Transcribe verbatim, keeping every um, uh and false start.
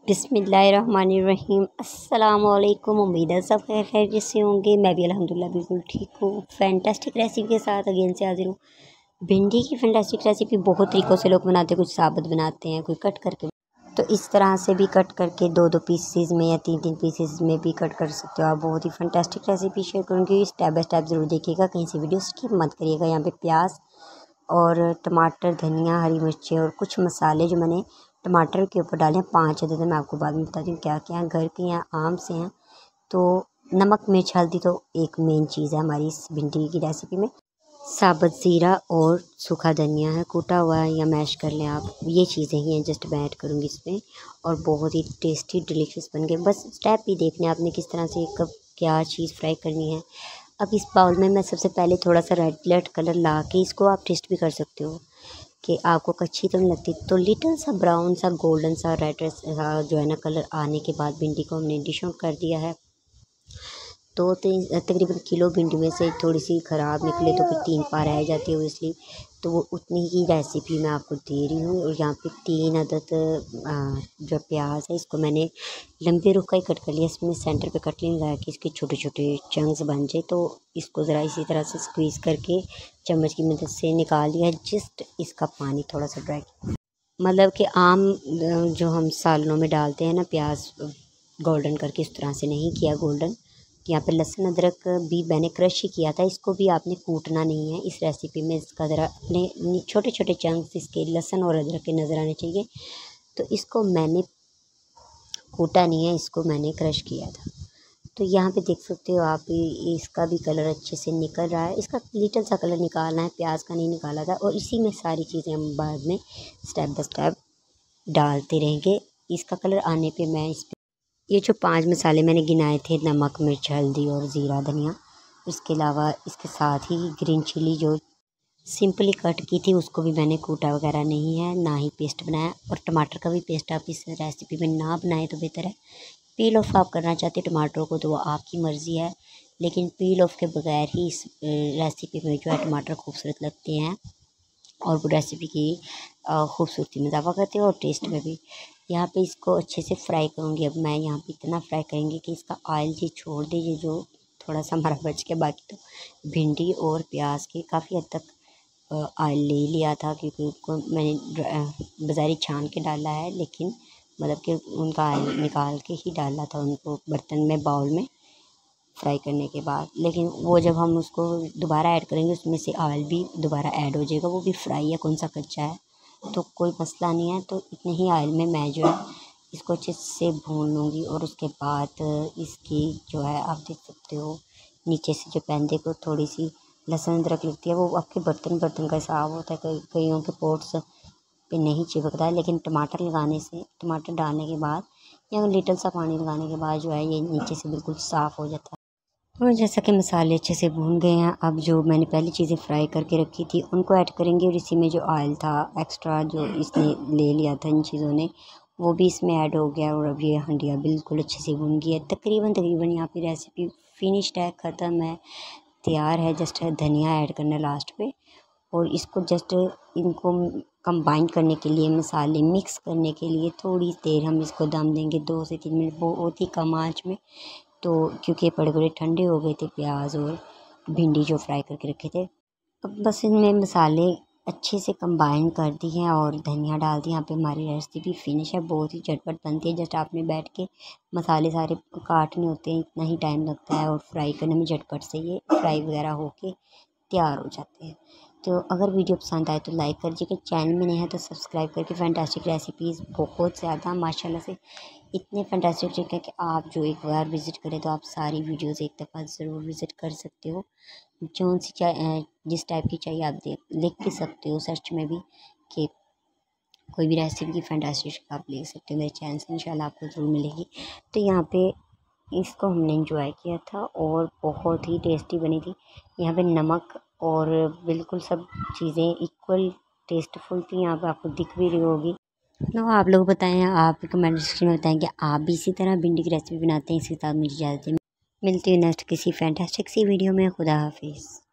बिस्मिल्लाहिर्रहमानिर्रहीम। अस्सलाम वालेकुम। उम्मीद है सब खैर खैरियत से होंगे। मैं भी अल्हम्दुलिल्लाह बिल्कुल ठीक हूँ। फैंटास्टिक रेसिपी के साथ अगेन से हाजिर हूँ। भिंडी की फैंटास्टिक रेसिपी बहुत तरीक़ों से लोग बनाते हैं। कुछ साबुत बनाते हैं, कोई कट करके, तो इस तरह से भी कट करके दो दो पीसेस में या तीन तीन पीसेस में भी कट कर सकते हो आप। बहुत ही फैंटास्टिक रेसिपी शेयर करूँगी। स्टेप बाय स्टेप ज़रूर देखिएगा, कहीं से वीडियो स्किप मत करिएगा। यहाँ पे प्याज और टमाटर, धनिया, हरी मिर्चें और कुछ मसाले जो मैंने टमाटर के ऊपर डाले हैं, पाँच अदद है। मैं आपको बाद में बताती हूँ क्या क्या है। घर के यहाँ आम से हैं, तो नमक, मिर्च, हल्दी तो एक मेन चीज़ है हमारी इस भिंडी की रेसिपी में। साबुत ज़ीरा और सूखा धनिया है, कूटा हुआ है या मैश कर लें आप। ये चीज़ें ही हैं जस्ट मैं ऐड करूँगी इसमें, और बहुत ही टेस्टी डिलीशियस बन गए। बस स्टेप ही देखने आपने किस तरह से कब क्या चीज़ फ्राई करनी है। अब इस बाउल में मैं सबसे पहले थोड़ा सा रेड रेड कलर ला के, इसको आप टेस्ट भी कर सकते हो कि आपको कच्ची तो नहीं लगती, तो लिटिल सा ब्राउन सा गोल्डन सा रेड जो है ना कलर आने के बाद भिंडी को हमने डिश आउट कर दिया है। तो तकरीबन किलो भिंडी में से थोड़ी सी ख़राब निकले तो फिर तीन पार रह जाती है ओबियसली, तो वो उतनी ही रेसिपी मैं आपको दे रही हूँ। और यहाँ पे तीन अदद जो प्याज है, इसको मैंने लंबे रुख का ही कट कर लिया। इसमें सेंटर पे कटलिंग लगा के इसके छोटे छोटे चंक्स बन जाए, तो इसको ज़रा इसी तरह से स्क्वीज़ करके चम्मच की मदद से निकाल लिया है। जस्ट इसका पानी थोड़ा सा ड्राई, मतलब कि आम जो हम सालनों में डालते हैं ना प्याज गोल्डन करके, इस तरह से नहीं किया गोल्डन। यहाँ पे लहसुन अदरक भी मैंने क्रश ही किया था, इसको भी आपने कूटना नहीं है इस रेसिपी में। इसका ज़रा अपने छोटे छोटे चंक्स इसके लहसुन और अदरक के नज़र आने चाहिए, तो इसको मैंने कूटा नहीं है, इसको मैंने क्रश किया था। तो यहाँ पे देख सकते हो आप, इसका भी कलर अच्छे से निकल रहा है। इसका लिटिल सा कलर निकालना है, प्याज का नहीं निकाला था। और इसी में सारी चीज़ें हम बाद में स्टेप बाय स्टेप डालते रहेंगे। इसका कलर आने पे मैं इस पे ये जो पांच मसाले मैंने गिनाए थे, नमक, मिर्च, हल्दी और ज़ीरा, धनिया, इसके अलावा इसके साथ ही ग्रीन चिली जो सिंपली कट की थी, उसको भी मैंने कूटा वगैरह नहीं है, ना ही पेस्ट बनाया। और टमाटर का भी पेस्ट आप इस रेसिपी में ना बनाएं तो बेहतर है। पील ऑफ आप करना चाहते हैं टमाटरों को तो वो आपकी मर्ज़ी है, लेकिन पील ऑफ के बगैर ही इस रेसिपी में जो है टमाटर खूबसूरत लगते हैं और वो रेसिपी की खूबसूरती में इजाफा करते हैं और टेस्ट में भी। यहाँ पे इसको अच्छे से फ्राई करूँगी। अब मैं यहाँ पे इतना फ्राई करेंगे कि इसका ऑयल जी छोड़ दीजिए, जो थोड़ा सा हमारा बच के, बाकी तो भिंडी और प्याज के काफ़ी हद तक ऑयल ले लिया था, क्योंकि उनको मैंने बाज़ारी छान के डाला है, लेकिन मतलब कि उनका ऑयल निकाल के ही डाला था उनको बर्तन में, बाउल में फ्राई करने के बाद। लेकिन वो जब हम उसको दोबारा ऐड करेंगे, उसमें से ऑयल भी दोबारा ऐड हो जाएगा। वो भी फ्राई है, कौन सा कच्चा है, तो कोई मसला नहीं है। तो इतने ही ऑयल में मैं जो है इसको अच्छे से भून लूँगी। और उसके बाद इसकी जो है आप देख सकते हो नीचे से जो पैंदे को थोड़ी सी लहसुन अदरक लगती है, वो आपके बर्तन बर्तन का हिसाब होता है। कई कईयों के पोट्स पे नहीं चिपकता है, लेकिन टमाटर लगाने से, टमाटर डालने के बाद या लिटिल सा पानी लगाने के बाद जो है ये नीचे से बिल्कुल साफ़ हो जाता है। और जैसा कि मसाले अच्छे से भून गए हैं, अब जो मैंने पहली चीज़ें फ्राई करके रखी थी उनको ऐड करेंगे। और इसी में जो ऑयल था एक्स्ट्रा जो इसने ले लिया था इन चीज़ों ने, वो भी इसमें ऐड हो गया। और अब ये हंडिया बिल्कुल अच्छे से भून गई है। तकरीबन तकरीबन यहाँ पे रेसिपी फिनिश्ड है, ख़त्म है, तैयार है। जस्ट धनिया ऐड करना लास्ट पे, और इसको जस्ट इनको कंबाइन करने के लिए, मसाले मिक्स करने के लिए थोड़ी देर हम इसको दम देंगे, दो से तीन मिनट, बहुत ही कम आँच में। तो क्योंकि बड़े बड़े ठंडे हो गए थे प्याज और भिंडी जो फ्राई करके रखे थे। अब बस इनमें मसाले अच्छे से कंबाइन कर दिए हैं और धनिया डाल दी। यहाँ पे हमारी रेसिपी फिनिश है। बहुत ही झटपट बनती है, जस्ट आपने बैठ के मसाले सारे काटने होते हैं, इतना ही टाइम लगता है। और फ्राई करने में झटपट से ये फ्राई वगैरह होके तैयार हो जाते हैं। तो अगर वीडियो पसंद आए तो लाइक कर दीजिएगा, चैनल में नहीं है तो सब्सक्राइब करके। फैंटास्टिक रेसिपीज़ बहुत ज़्यादा माशाल्लाह से इतने फैंटास्टिक है कि आप जो एक बार विज़िट करें तो आप सारी वीडियोस एक दफ़ा ज़रूर विज़िट कर सकते हो। जौन सी चाहे, जिस टाइप की चाहिए आप देख लिख भी सकते हो सर्च में भी कि कोई भी रेसिपी की फैंटास्टिक आप ले सकते हो। मेरे चैनल से इंशाल्लाह आपको ज़रूर मिलेगी। तो यहाँ पे इसको हमने इंजॉय किया था और बहुत ही टेस्टी बनी थी। यहाँ पे नमक और बिल्कुल सब चीज़ें इक्वल टेस्टफुल थी। यहाँ पे आपको दिख भी रही होगी। तो आप लोग बताएं, आप कमेंट सेक्शन में बताएं कि आप भी इसी तरह भिंडी की रेसिपी बनाते हैं। इसी के साथ मुझे इजाज़त दें। मिलती है नेक्स्ट किसी फैंटास्टिक सी वीडियो में। खुदा हाफिज़।